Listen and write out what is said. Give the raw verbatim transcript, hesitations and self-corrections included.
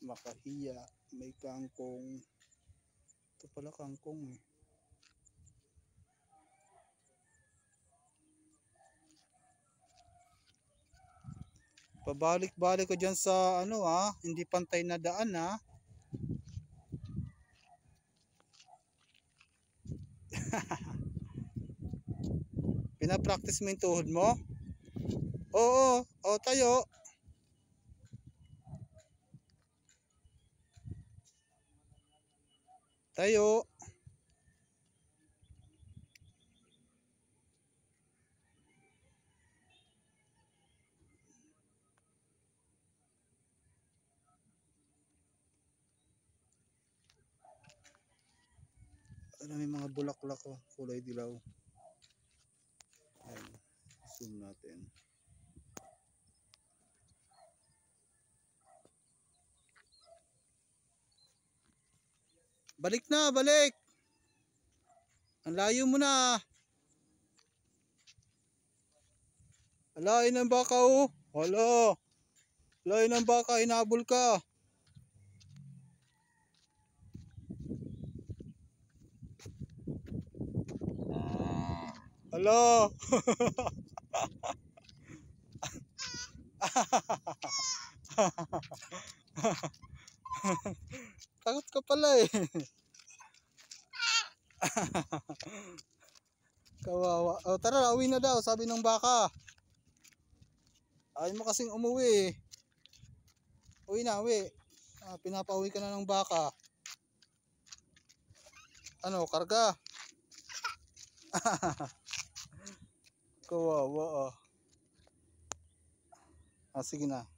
makahiya, may kangkong. Ito pala kangkong eh. Pabalik-balik ko dyan sa ano ha, hindi pantay na daan ha. Pinapractice mo yung tuhod mo? Oo, o tayo. Tayo. Ano, may mga bulaklak oh, kulay dilaw. Ayan, zoom natin. Balik na, balik. Ang layo mo na. Alain ng baka oh. Hala. Alain ng baka, hinabol ka. Hala. Takot ka pala eh. Kawawa. O tara, uwi na daw, sabi ng baka. Ayaw mo kasing umuwi eh. Uwi na, uwi. Ah, pinapauwi ka na ng baka. Ano, karga? Kawawa ah. Ah, sige na.